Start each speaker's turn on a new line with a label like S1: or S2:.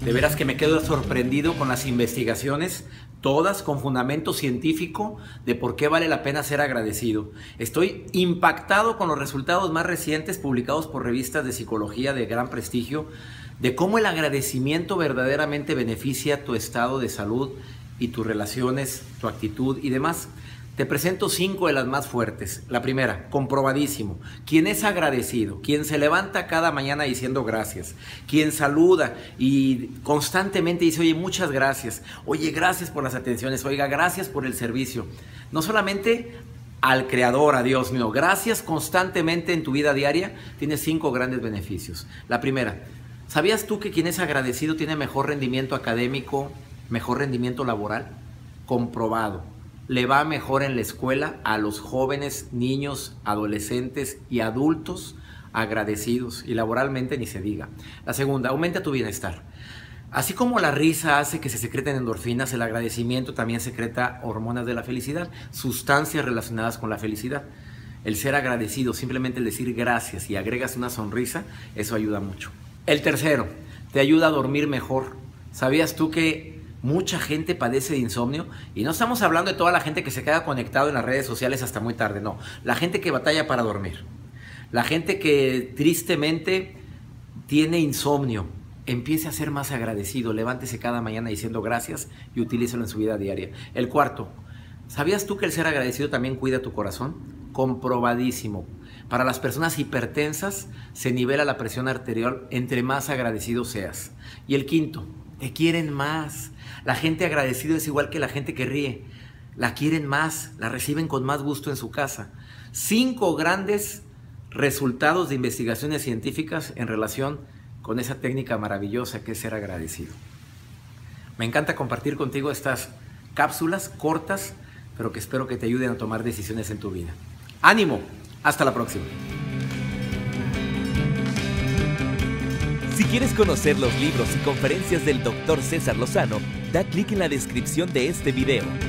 S1: De veras que me quedo sorprendido con las investigaciones, todas con fundamento científico de por qué vale la pena ser agradecido. Estoy impactado con los resultados más recientes publicados por revistas de psicología de gran prestigio, de cómo el agradecimiento verdaderamente beneficia tu estado de salud y tus relaciones, tu actitud y demás. Te presento 5 de las más fuertes. La primera, comprobadísimo. Quien es agradecido, quien se levanta cada mañana diciendo gracias, quien saluda y constantemente dice, oye, muchas gracias, oye, gracias por las atenciones, oiga, gracias por el servicio. No solamente al Creador, a Dios mío, gracias constantemente en tu vida diaria, tienes 5 grandes beneficios. La primera, ¿sabías tú que quien es agradecido tiene mejor rendimiento académico, mejor rendimiento laboral? Comprobado. Le va mejor en la escuela a los jóvenes, niños, adolescentes y adultos agradecidos, y laboralmente ni se diga. La segunda, aumenta tu bienestar. Así como la risa hace que se secreten endorfinas, el agradecimiento también secreta hormonas de la felicidad, sustancias relacionadas con la felicidad. El ser agradecido, simplemente el decir gracias y agregas una sonrisa, eso ayuda mucho. El tercero, te ayuda a dormir mejor. ¿Sabías tú que mucha gente padece de insomnio? Y no estamos hablando de toda la gente que se queda conectado en las redes sociales hasta muy tarde, no. La gente que batalla para dormir, la gente que tristemente tiene insomnio, empiece a ser más agradecido, levántese cada mañana diciendo gracias y utilízalo en su vida diaria. El cuarto, ¿sabías tú que el ser agradecido también cuida tu corazón? Comprobadísimo. Para las personas hipertensas se nivela la presión arterial entre más agradecido seas. Y el quinto, te quieren más. La gente agradecida es igual que la gente que ríe. La quieren más, la reciben con más gusto en su casa. 5 grandes resultados de investigaciones científicas en relación con esa técnica maravillosa que es ser agradecido. Me encanta compartir contigo estas cápsulas cortas, pero que espero que te ayuden a tomar decisiones en tu vida. ¡Ánimo! Hasta la próxima.
S2: Si quieres conocer los libros y conferencias del Dr. César Lozano, da clic en la descripción de este video.